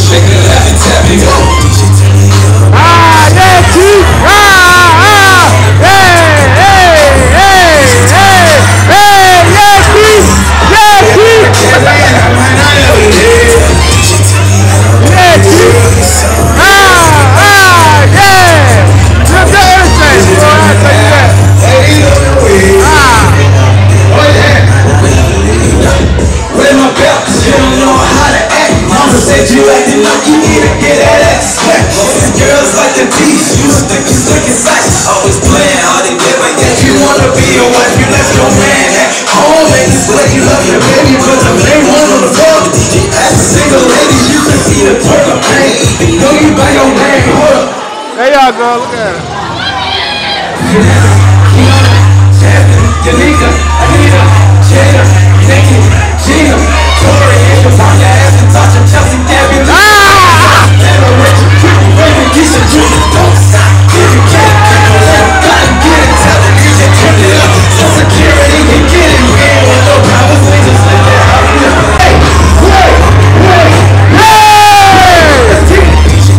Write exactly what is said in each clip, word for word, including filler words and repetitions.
Ah, yeah, Keith. Ah, ah. Hey, hey, hey, hey, hey, yeah, Keith. Yeah, Keith. Yeah, Keith. Ah, ah, yeah. You're the everything, bro. I tell you that. Ah. Where's my belt? You don't know how to act. Mama said you acting like you need to get that ass slapped. Girls like the tease, you stick you stick inside. Always playing hard to get, but yet you wanna be a wife. You left your man at home and you swear you love your baby, but the main one on the floor. As a single lady, you can see the turn of pain. Know you by your name. Hold up. There y'all go. Look at it. Janika, Anita, Jada, Nikki, Gina, Tori, and your mom, your ass and touch of Chelsea, Gabby, ah! Never let you keep waving, Keisha, Junior, don't stop. If you can't, let it go and get it, tell it, you can turn it up. So security can get it, we ain't want no problems, we just let that out. Hey, hey, hey, hey! Let's take it.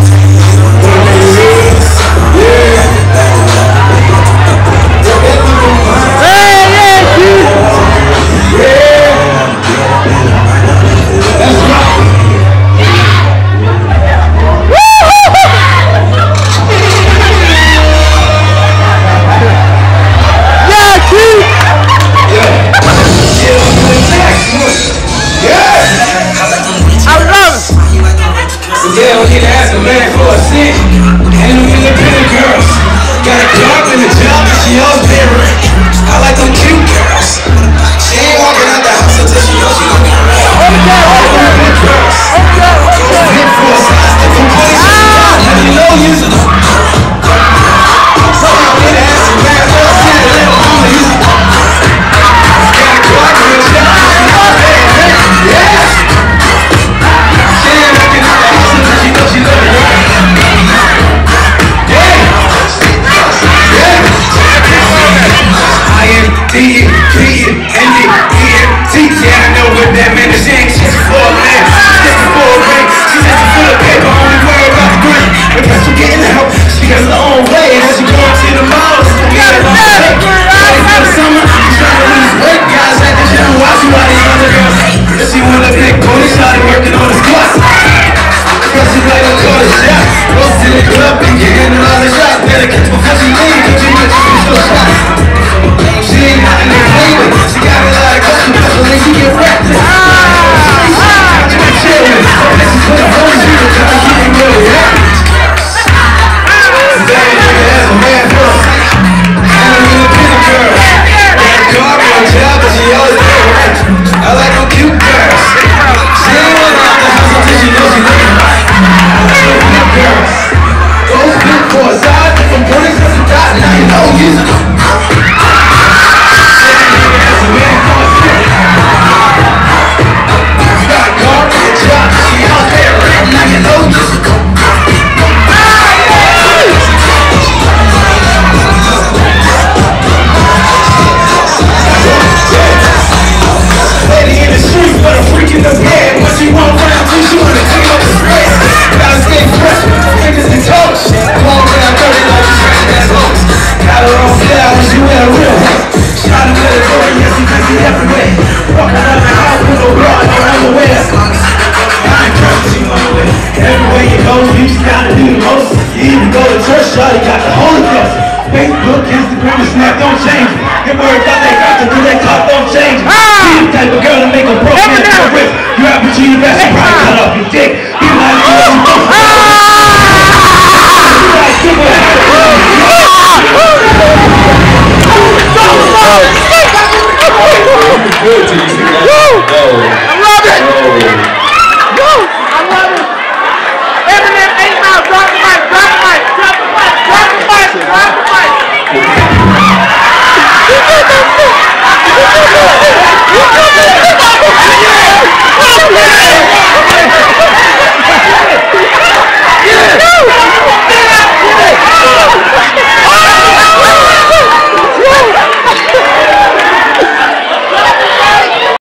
Yeah, we need to ask a man for a cent. Ain't no independent girls. Got a job and a job and she always paying rent. I like them cute girls. She ain't walking out the house until she knows she gon' be around. Okay, okay, girls. Okay, okay. Hit for a side, stick from place. Let me know you. So I need to ask a man for a cent and let him know you. Got a job and a job and she always paying rent. Yeah. She ain't walking out the house until she knows she gon' be around. D E P N D E N T. Yeah, I know what that man is saying. She's for a man, she's for a ring. She's asking for the paper, only worry about the green. The rest will get out. She got her own way, and as she goes to the mall, she's got it all day. Ready for the summer, she's trying to lose weight. Guys at the gym, watching while these other girls hate. If she want a big booty, started working on the squats. Cause she like to call the shot. Goes to the club and getting another shot. Better catch before she leaves, cause you might just be so shot. She ain't got any flavor. She got a lot of custom, so then she get wrapped. Ah! Ah! She chillin'. This is for the whole year, cause I'm getting really happy. That nigga has a man for a second. And I'm in a pretty girl. Got a car and a job, but she always paying rent. I like them cute girls. She ain't walking out the house until she knows she looking right. I like them cute girls. Those big for a side, from points to the dot, now you know you. Shawty got the Holy Ghost. Facebook, Instagram, and Snap don't change it. Get worried about that doctor, cause that talk don't change it. Ah! She the type of girl to make a broke man feel rich. You have to cheat the best, you probably cut off your dick. You like to let you go. I love it! Woo! I love it! Eminem, eight miles, drop the mic, drop the mic, drop the mic, drop the mic, drop the mic. You did that shit! You did that shit! You did that shit!